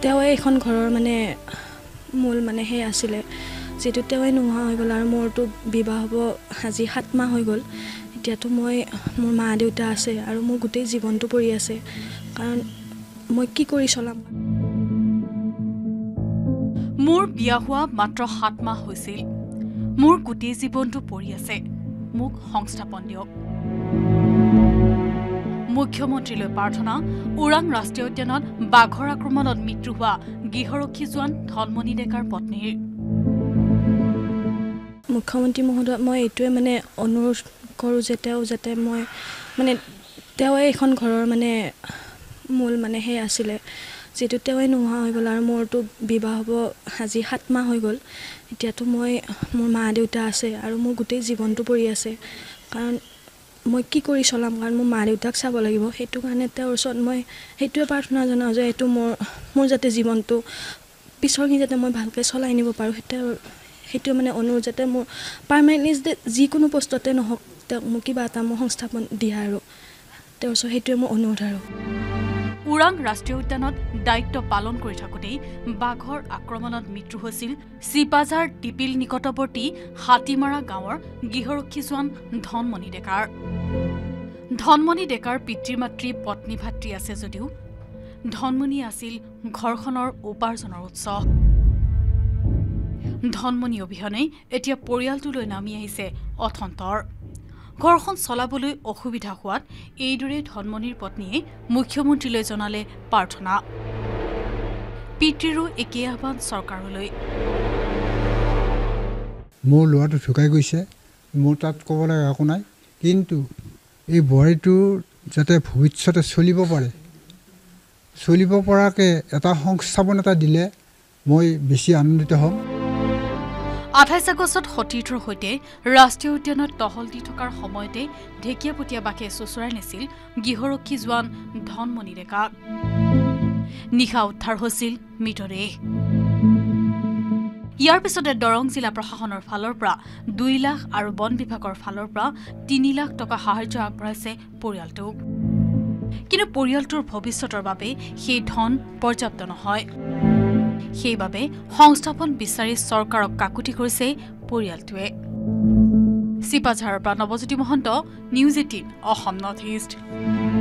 তেওঁৱে এখন ঘৰৰ মানে মূল মানে সেই আছিলে যেটো তেওঁৱে নোহোৱা হৈ গ'ল আৰু মোৰটো বিবাহ হ'ব আজি 7 মাহ হৈ গ'ল এতিয়াতো মই মোৰ মা দেউতা আছে আৰু মোৰ গোটেই জীৱনটো পৰি আছে কাৰণ মই কি কৰি চলাম মোৰ বিয়া হোৱা মাত্ৰ 7 মাহ হৈছিল মোৰ গোটেই জীৱনটো পৰি আছে মোক সংস্থাপন দিয়ক মুখ্যমন্ত্ৰীলৈ প্ৰাৰ্থনা ওৰাং ৰাষ্ট্ৰীয় উদ্যানত বাঘৰ আক্ৰমণত মৃত্যু হোৱা গৃহৰক্ষী জোৱান ধনমণি ডেকাৰ পত্নীৰ মুখ্যমন্ত্ৰী মহোদয় মই এইটোৱে মানে অনুৰোধ কৰোঁ যে তেওঁ যাতে মই মানে তেওঁৱে এখন ঘৰৰ মানে মূল মানে সেই আছিলে যেটো তেওঁৱে নোহোৱা হৈ গ'ল আৰু মোৰটো বিবাহ হ'ব আজি 7 মাহ হৈ গ'ল এতিয়াতো মই মোৰ মা দেউতা আছে আৰু মোৰ গোটেই জীৱনটো পৰি আছে কাৰণ মই কি কৰি চলাম কাৰণ মোৰ মা দেউতাক চাব লাগিব সেইটো কাৰণে তেওঁৰ ওচৰত মই সেইটোৱে প্ৰাৰ্থনা জনাওঁ যে এইটো মোৰ যাতে জীৱনটো পিছৰখিনি যাতে মই ভালকৈ চলাই নিব পাৰোঁ সেইটো মানে অনুৰোধ যাতে মোৰ পাৰ্মানেণ্টলি যিকোনো পোষ্টতে নহওক তেওঁক মোক কিবা এটা মোৰ সংস্থাপন দিয়া আৰু তেওঁৰ ওচৰত সেইটোৱে মোৰ অনুৰোধ আৰু ওৰাং ৰাষ্ট্ৰীয় উদ্যানত দায়িত্ব পালন কৰি থাকোঁতেই বাঘৰ আক্ৰমণত মৃত্যু হৈছিল চিপাঝাৰ টিপিল নিকটৱৰ্তী হাতীমাৰা গাঁৱৰ গৃহৰক্ষী জোৱান ধনমণি ডেকাৰ ধনমণি ডেকাৰ পিতৃ মাতৃ পত্নী ভাতৃ আছে যদিও ধনমণি আছিল ঘৰখনৰ উপাৰ্জনৰ উৎস ধনমণি অবিহনে এতিয়া পৰিয়ালটোলৈ নামি আহিছে অথন্তৰ ঘৰখন চলাবলৈ অসুবিধা হোৱাত এইদৰে ধনমণিৰ পত্নীয়ে মুখ্যমন্ত্ৰীলৈ জনালে প্ৰাৰ্থনা পিতৃৰো একেই আহ্বান চৰকাৰলৈ মোৰ ল'ৰাটো ঢুকাই গৈছে মোৰ তাত ক'ব লগা একো নাই কিন্তু এই বোৱাৰীটো যাতে ভৱিষ্যতে চলিব পৰাকৈ এটা সংস্থাপন এটা দিলে মই বেছি আনন্দিত হ'ম 28 আগষ্টত সতীৰ্থৰ সৈতে ৰাষ্ট্ৰীয় উদ্যানত টহল দি থকাৰ সময়তে ঢেকীয়াপতীয়া বাঘে চোচৰাই নিছিল গৃহৰক্ষী জোৱান ধনমণি ডেকাক নিশা উদ্ধাৰ হৈছিল মৃতদেহ ইয়াৰ পিছতে দৰং জিলা প্ৰশাসনৰ ফালৰ পৰা 2 লাখ আৰু বন বিভাগৰ ফালৰ পৰা 3 লাখ টকা সাহায্য আগবঢ়াইছে পৰিয়ালটোক কিন্তু পৰিয়ালটোৰ ভৱিষ্যতৰ বাবে সেই ধন পৰ্যাপ্ত নহয় সেইবাবে সংস্থাপন বিচাৰি চৰকাৰক কাকুতি কৰিছে পৰিয়ালটোৱে চিপাঝাৰৰ পৰা Nabajyoti Mahanta News 18 Assam North east